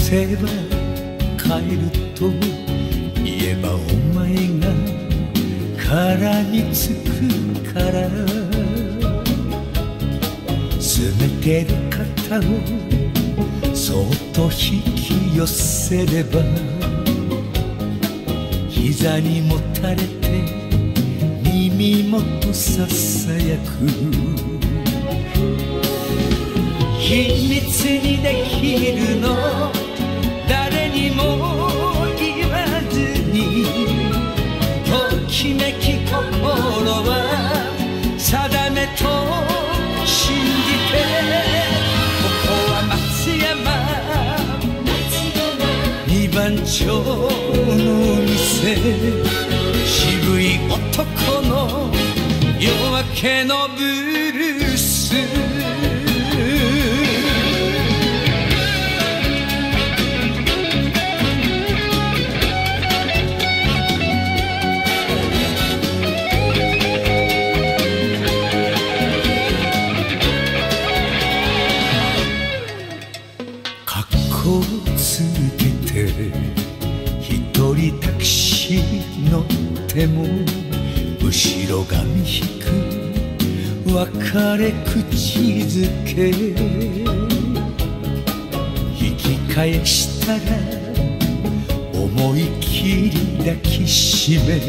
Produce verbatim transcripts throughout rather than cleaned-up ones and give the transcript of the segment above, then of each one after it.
せば帰ると言えばお前が殻につくから詰めてる肩をそっと引き寄せれば膝にもたれて耳元ささやく秘密にできるの誰にも言わずにときめき心は定めと信じてここは松山二番町の店渋い男の夜明けのブルースをつけて一人タクシー乗っても後ろ髪引く別れ口づけ引き返したら思い切り抱きしめ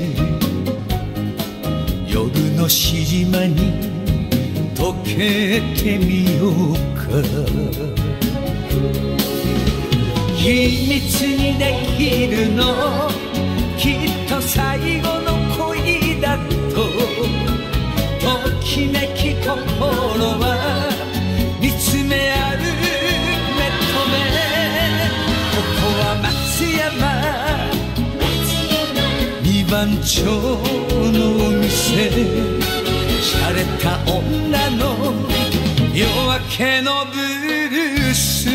夜のしじまに溶けてみようか秘密にできるのきっと最後の恋だとときめき心は見つめ合う目と目ここは松山二番町の店洒落た女の夜明けのブルース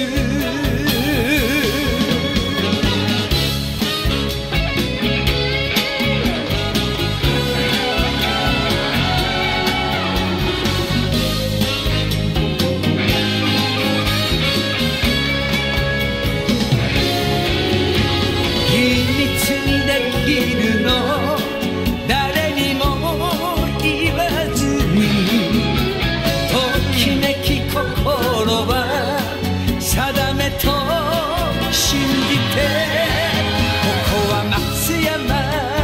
誰にも言わずにときめき心は定めと信じてここは松山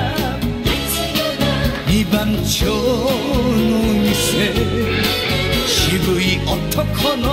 二番町の店渋い男の